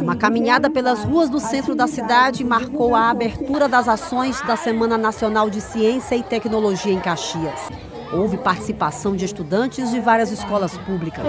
Uma caminhada pelas ruas do centro da cidade marcou a abertura das ações da Semana Nacional de Ciência e Tecnologia em Caxias. Houve participação de estudantes de várias escolas públicas.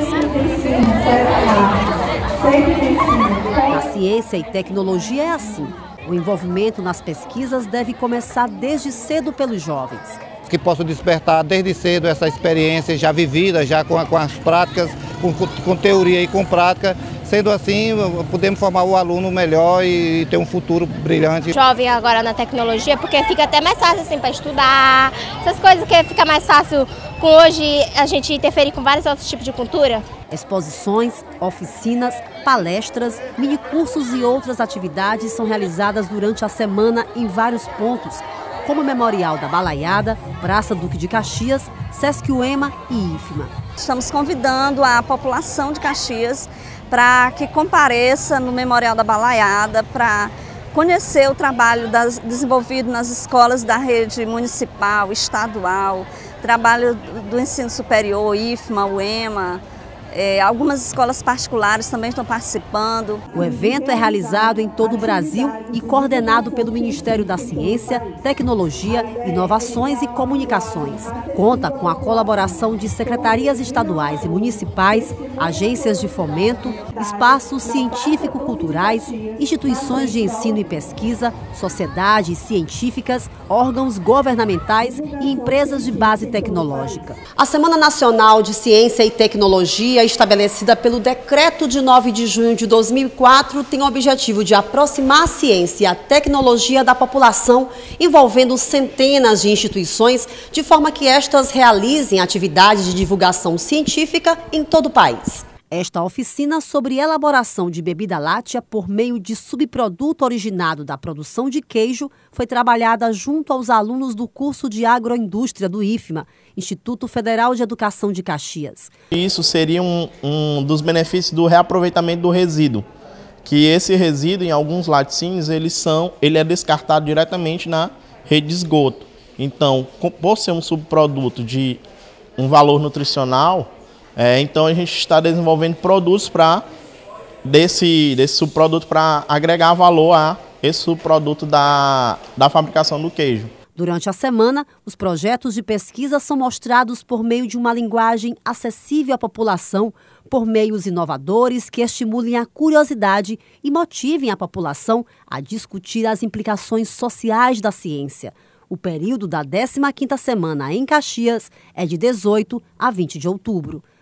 Na ciência e tecnologia é assim. O envolvimento nas pesquisas deve começar desde cedo pelos jovens. Que possam despertar desde cedo essa experiência já vivida, já com as práticas, com teoria e com prática. Sendo assim, podemos formar o aluno melhor e ter um futuro brilhante. Jovem agora na tecnologia, porque fica até mais fácil assim, para estudar, essas coisas que fica mais fácil com hoje a gente interferir com vários outros tipos de cultura. Exposições, oficinas, palestras, minicursos e outras atividades são realizadas durante a semana em vários pontos, como o Memorial da Balaiada, Praça Duque de Caxias, Sesc UEMA e IFMA. Estamos convidando a população de Caxias para que compareça no Memorial da Balaiada para conhecer o trabalho desenvolvido nas escolas da rede municipal, estadual, trabalho do ensino superior, IFMA, UEMA. Algumas escolas particulares também estão participando. O evento é realizado em todo o Brasil e coordenado pelo Ministério da Ciência, Tecnologia, Inovações e Comunicações. Conta com a colaboração de secretarias estaduais e municipais, agências de fomento, espaços científico-culturais, instituições de ensino e pesquisa, sociedades científicas, órgãos governamentais e empresas de base tecnológica. A Semana Nacional de Ciência e Tecnologia, estabelecida pelo Decreto de 9 de junho de 2004, tem o objetivo de aproximar a ciência e a tecnologia da população, envolvendo centenas de instituições, de forma que estas realizem atividades de divulgação científica em todo o país. Esta oficina sobre elaboração de bebida láctea por meio de subproduto originado da produção de queijo foi trabalhada junto aos alunos do curso de agroindústria do IFMA, Instituto Federal de Educação de Caxias. Isso seria um dos benefícios do reaproveitamento do resíduo, que esse resíduo em alguns laticínios ele é descartado diretamente na rede de esgoto. Então, por ser um subproduto de um valor nutricional, então a gente está desenvolvendo produtos desse subproduto para agregar valor a esse subproduto da fabricação do queijo. Durante a semana, os projetos de pesquisa são mostrados por meio de uma linguagem acessível à população, por meios inovadores que estimulem a curiosidade e motivem a população a discutir as implicações sociais da ciência. O período da 15ª semana em Caxias é de 18 a 20 de outubro.